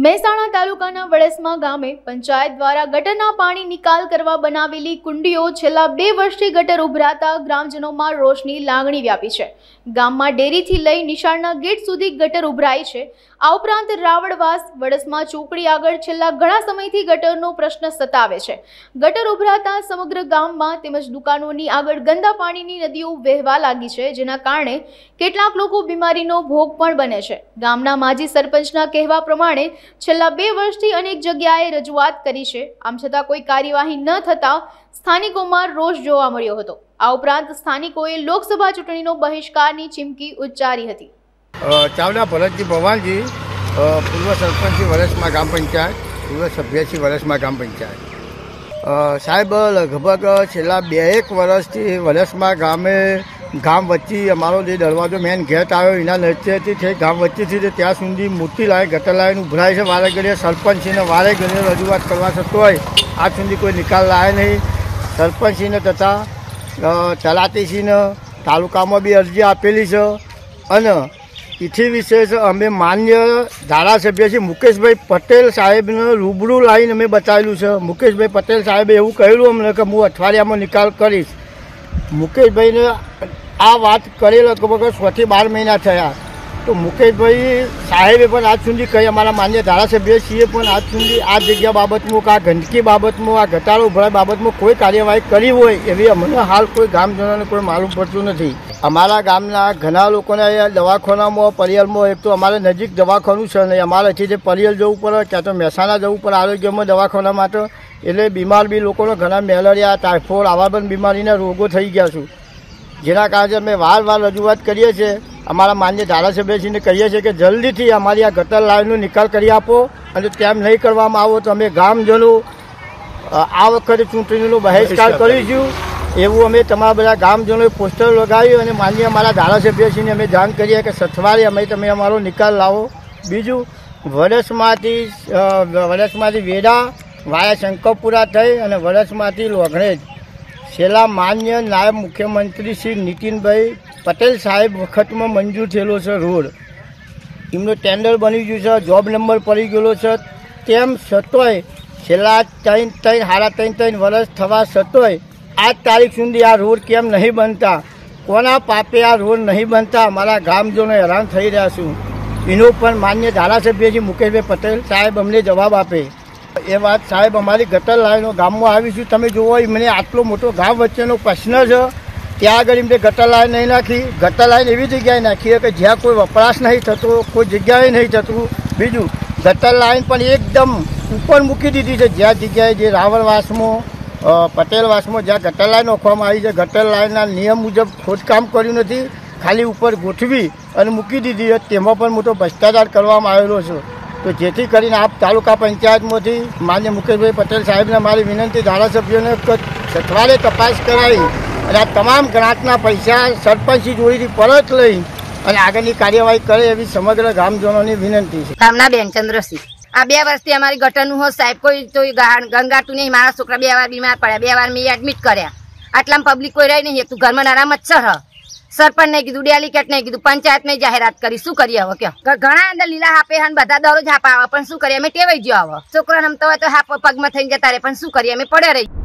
મહેસાણા તાલુકાના વડેસમા ગામે પંચાયત દ્વારા ગટરના પાણી નિકાલ કરવા બનાવેલી કુંડીઓ છેલ્લા 2 વર્ષથી ગટર ઉભરાતા ગ્રામજનોમાં રોષની લાગણી વ્યાપી છે। ગામમાં ડેરીથી લઈ નિશાળના ગેટ સુધી ગટર ઉભરાઈ છે। આ ઉપરાંત રાવળવાસ વડેસમા ચોકડી આગળ છેલ્લા ઘણા સમયથી ગટરનો પ્રશ્ન સતાવે છે। ગટર ઉભરાતા સમગ્ર ગામમાં તેમજ દુકાનોની આગળ ગંદા પાણીની નદીઓ વહેવા લાગી છે, જેના કારણે કેટલાક લોકો બીમારીનો ભોગ પણ બને છે। ગામના માજી સરપંચના કહેવા પ્રમાણે છેલ્લા 2 વર્ષથી અનેક જગ્યાએ રજૂઆત કરી છે, આમ છતાં કોઈ કાર્યવાહી ન થતા સ્થાનિકોમાં રોષ જોવા મળ્યો હતો। આ ઉપરાંત સ્થાનિકોએ લોકસભા ચૂંટણીનો બહિષ્કારની ચીમકી ઉચ્ચારી હતી। ચાવડા ભરતજી ભવાનજી, પૂર્વ સરપંચી વડેસમા ગ્રામ પંચાયત, પૂર્વ સભ્યથી વડેસમા ગ્રામ પંચાયત। સાહેબ, લગભગ છેલ્લા 2-1 વર્ષથી વડેસમા ગામ વચ્ચે અમારો જે દરવાજો મેન ગેટ આવ્યો એના નજીકથી થઈ ગામ વચ્ચેથી ત્યાં સુધી મોટી લાઈન ગટર લાઈન ઉભરાય છે। વારે ઘડીએ સરપંચીને વારે ઘડીએ રજૂઆત કરવા છતાં હોય આજ સુધી કોઈ નિકાલ લાવે નહીં। સરપંચીને તથા તલાટીસીને તાલુકામાં બી અરજી આપેલી છે અને એથી વિશેષ અમે માન્ય ધારાસભ્ય શ્રી મુકેશભાઈ પટેલ સાહેબને રૂબરૂ લાવીને અમે બતાવેલું છે। મુકેશભાઈ પટેલ સાહેબે એવું કહેલું અમને કે હું અઠવાડિયામાં નિકાલ કરીશ। મુકેશભાઈને આ વાત કરેલ લગભગ 6 થી 12 મહિના થયા, તો મુકેશભાઈ સાહેબે પણ આજ સુધી કહી, અમારા માન્ય ધારાસભ્ય છીએ પણ આજ સુધી આ જગ્યા બાબતમાં, આ ગંદકી બાબતમાં, આ ગટારો ઉભરાય બાબતમાં કોઈ કાર્યવાહી કરી હોય એવી અમને હાલ કોઈ ગામજનોને કોઈ માલુમ પડતું નથી। અમારા ગામના ઘણા લોકોને દવાખાનામાં પરિયલમાં, એક તો અમારે નજીક દવાખાનું છે નહીં, અમારાથી જે પરિયલ જવું પડે ક્યાં તો મહેસાણા જવું પડે આરોગ્યમાં દવાખાના માટે, એટલે બીમાર બી લોકોને ઘણા મેલેરિયા, ટાઇફોઇડ આવા પણ બીમારીના રોગો થઈ ગયા છે, જેના કારણે અમે વાર રજૂઆત કરીએ છીએ। અમારા માન્ય ધારાસભ્યશ્રીને કહીએ છીએ કે જલ્દીથી અમારી આ ગટર લાઈનનો નિકાલ કરી આપો, અને તેમ નહીં કરવામાં આવો તો અમે ગામજનો આ વખતે ચૂંટણીનો બહિષ્કાર કરીશું એવું અમે તમારા બધા ગામજનોએ પોસ્ટર લગાવ્યું અને માન્ય અમારા ધારાસભ્યશ્રીને અમે જાણ કરીએ કે સથવારે અમે તમે અમારો નિકાલ લાવો। બીજું, વડેસમાંથી વેડા વાયા શંકરપુરા થઈ અને વડેસમાંથી લોગણેજ છેલ્લા માન્ય નાયબ મુખ્યમંત્રી શ્રી નીતિનભાઈ પટેલ સાહેબ વખતમાં મંજૂર થયેલો છે રોડ, એમનો ટેન્ડર બની ગયું છે, જોબ નંબર પડી ગયેલો છે, તેમ છતાંય છેલ્લા 3 વર્ષ થવા છતાંય આજ તારીખ સુધી આ રોડ કેમ નહીં બનતા, કોના પાપે આ રોડ નહીં બનતા અમારા ગામજનો હેરાન થઈ રહ્યા છું, એનો પણ માન્ય ધારાસભ્ય શ્રી મુકેશભાઈ પટેલ સાહેબ અમને જવાબ આપે। એ વાત સાહેબ, અમારી ગટર લાઈનો ગામમાં આવીશું, તમે જુઓ મને આટલો મોટો ગામ વચ્ચેનો પ્રશ્ન છે, ત્યાં આગળ એમને ગટર લાઈન નહીં નાખી, ગટર લાઈન એવી જગ્યાએ નાખીએ કે જ્યાં કોઈ વપરાશ નહીં થતો, કોઈ જગ્યાએ નહીં થતું। બીજું, ગટર લાઈન પણ એકદમ ઉપર મૂકી દીધી છે, જ્યાં જગ્યાએ જે રાવળવાસમાં પટેલવાસમાં જ્યાં ગટર લાઈન નાખવામાં આવી છે, ગટર લાઈનના નિયમ મુજબ ખોદકામ કર્યું નથી, ખાલી ઉપર ગોઠવી અને મૂકી દીધી છે, તેમાં પણ મોટો ભ્રષ્ટાચાર કરવામાં આવેલો છે। તો જેથી કરીને આપ તાલુકા પંચાયતમાંથી માન્ય મુકેશભાઈ પટેલ સાહેબને મારી વિનંતી ધારાસભ્યોને સત્વરે તપાસ કરાવી અને આ તમામ ગ્રાન્ટના પૈસા સરપંચી જોડીથી પરત લઈ અને આગળની કાર્યવાહી કરે એવી સમગ્ર ગામજનોની વિનંતી છે। કામના બેન ચંદ્રસિંહ, આ 2 વર્ષથી અમારી ગટરનું હો સાહેબ કોઈ તો ગંગાતું નહીં, મારા છોકરા 2 વાર બીમાર પડ્યા, 2 વાર મેં એડમિટ કર્યા, આટલામાં પબ્લિક કોઈ રહી નહીં, તું ઘરમાં નાના મચ્છર હ, સરપંચ નહીં કીધું, ડેલીકેટ નહીં કીધું, પંચાયત નહીં જાહેરાત કરી, શું કરીએ હવે કયો? ઘણા અંદર લીલા હાપે હન બધા દરરોજ હાપા આવે, પણ શું કરીએ? અમે ટેવાઈ ગયો, હવે છોકરા રમતા હોય તો હાપ પગમાં થઈને જતા રહે, પણ શું કરીએ? અમે પડ્યા રહી।